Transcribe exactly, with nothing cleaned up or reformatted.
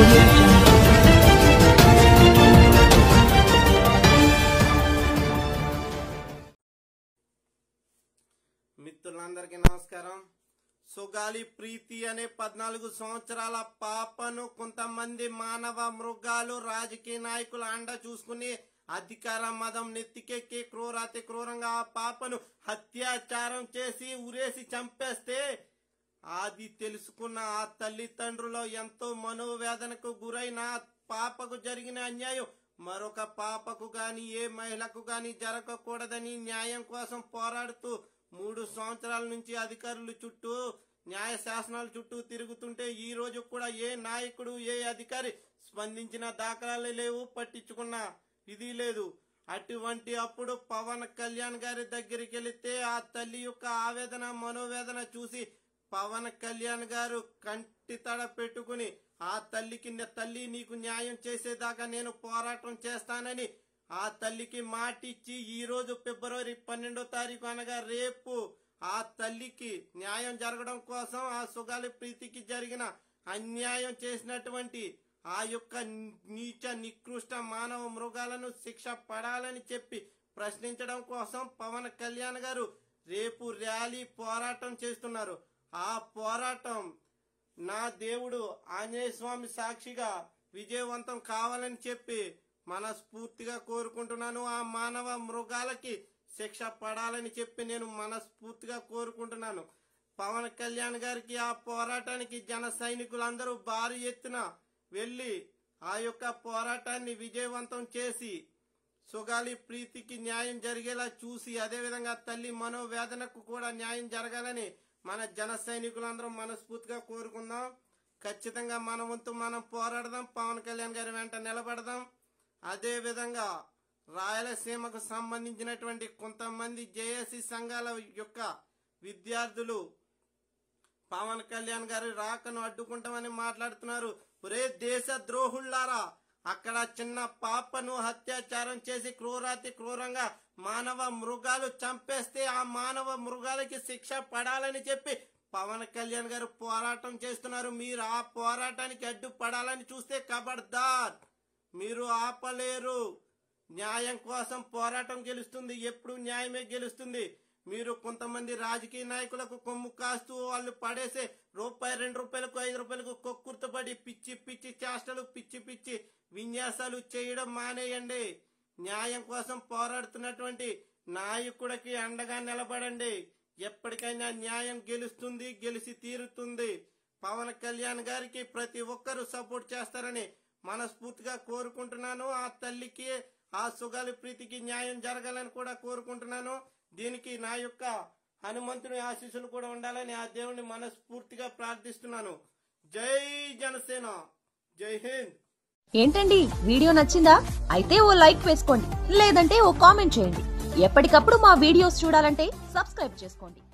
audio jungle. మిత్రులందరికీ నమస్కారం. సుగాలి ప్రీతి అనే పద్నాలుగు సంవత్సరాల పాపను కొంతమంది మానవ మృగాలు రాజకీయ నాయకుల అండ చూసుకుని అధికార మదం నెత్తికెక్కి క్రూరాతి క్రూరంగా ఆ పాపను అత్యాచారం చేసి ఉరేసి చంపేస్తే అది తెలుసుకున్న ఆ తల్లిదండ్రులు ఎంతో మనోవేదనకు గురైన పాపకు జరిగిన అన్యాయం మరొక పాపకు గాని ఏ మహిళకు గాని జరగకూడదని న్యాయం కోసం పోరాడుతూ మూడు సంవత్సరాల నుంచి అధికారులు చుట్టూ న్యాయ శాసనాల చుట్టూ తిరుగుతుంటే ఈ రోజు కూడా ఏ నాయకుడు ఏ అధికారి స్పందించిన దాఖలాలు లేవు, పట్టించుకున్న ఇది లేదు. అటువంటి అప్పుడు పవన్ కళ్యాణ్ గారి దగ్గరికి వెళితే ఆ తల్లి యొక్క ఆవేదన మనోవేదన చూసి పవన్ కళ్యాణ్ గారు కంటి తడ పెట్టుకుని ఆ తల్లికి తల్లి నీకు న్యాయం చేసేదాకా నేను పోరాటం చేస్తానని ఆ తల్లికి మాటిచ్చి ఈ రోజు ఫిబ్రవరి పన్నెండో తారీఖు అనగా రేపు ఆ తల్లికి న్యాయం జరగడం కోసం ఆ సుగాలి ప్రీతికి జరిగిన అన్యాయం చేసినటువంటి ఆ యొక్క నీచ నికృష్ట మానవ మృగాలను శిక్ష పడాలని చెప్పి ప్రశ్నించడం కోసం పవన్ కళ్యాణ్ గారు రేపు ర్యాలీ పోరాటం చేస్తున్నారు. ఆ పోరాటం నా దేవుడు ఆంజనేయ స్వామి సాక్షిగా విజయవంతం కావాలని చెప్పి మనస్ఫూర్తిగా కోరుకుంటున్నాను. ఆ మానవ మృగాలకి శిక్ష పడాలని చెప్పి నేను మనస్ఫూర్తిగా కోరుకుంటున్నాను. పవన్ కళ్యాణ్ గారికి ఆ పోరాటానికి జన సైనికులందరూ భారీ ఎత్తున వెళ్లి ఆ యొక్క పోరాటాన్ని విజయవంతం చేసి సుగాలి ప్రీతికి న్యాయం జరిగేలా చూసి అదేవిధంగా తల్లి మనోవేదనకు కూడా న్యాయం జరగాలని మన జన సైనికులందరం మనస్ఫూర్తిగా కోరుకుందాం. ఖచ్చితంగా మన వంతు మనం పోరాడదాం, పవన్ కళ్యాణ్ గారి వెంట నిలబడదాం. అదే విధంగా రాయలసీమకు సంబంధించినటువంటి కొంతమంది జేఏసీ సంఘాల యొక్క విద్యార్థులు పవన్ కళ్యాణ్ గారి రాకను అడ్డుకుంటామని మాట్లాడుతున్నారు. ఒరే దేశ ద్రోహుల్లారా, అక్కడ చిన్న పాపను అత్యాచారం చేసి క్రూరాతి క్రూరంగా మానవ మృగాలు చంపేస్తే ఆ మానవ మృగాలకి శిక్ష పడాలని చెప్పి పవన్ కళ్యాణ్ గారు పోరాటం చేస్తున్నారు. మీరు ఆ పోరాటానికి అడ్డుపడాలని చూస్తే ఖబర్దార్, మీరు ఆపలేరు. న్యాయం కోసం పోరాటం గెలుస్తుంది, ఎప్పుడు న్యాయమే గెలుస్తుంది. మీరు కొంతమంది రాజకీయ నాయకులకు కొమ్ము కాస్తూ వాళ్ళు పడేసే రూపాయి రెండు రూపాయలకు ఐదు రూపాయలకు కొక్కుర్తపడి పిచ్చి పిచ్చి చేష్టలు పిచ్చి పిచ్చి విన్యాసాలు చేయడం మానేయండి. న్యాయం కోసం పోరాడుతున్నటువంటి నాయకుడికి అండగా నిలబడండి. ఎప్పటికైనా న్యాయం గెలుస్తుంది, గెలిచి తీరుతుంది. పవన్ కళ్యాణ్ గారికి ప్రతి ఒక్కరూ సపోర్ట్ చేస్తారని మనస్ఫూర్తిగా కోరుకుంటున్నాను. ఆ తల్లికి ఆ సుగాలి ప్రీతికి న్యాయం జరగాలని కూడా కోరుకుంటున్నాను. దీనికి నా యొక్క హనుమంతుని ఆశీస్సులు కూడా ఉండాలని ఆ దేవుణ్ణి మనస్ఫూర్తిగా ప్రార్థిస్తున్నాను. జై జనసేన, జై హింద్. ఏంటండి వీడియో నచ్చిందా? అయితే ఓ లైక్ వేసుకోండి, లేదంటే ఓ కామెంట్ చేయండి. ఎప్పటికప్పుడు మా వీడియోస్ చూడాలంటే సబ్స్క్రైబ్ చేసుకోండి.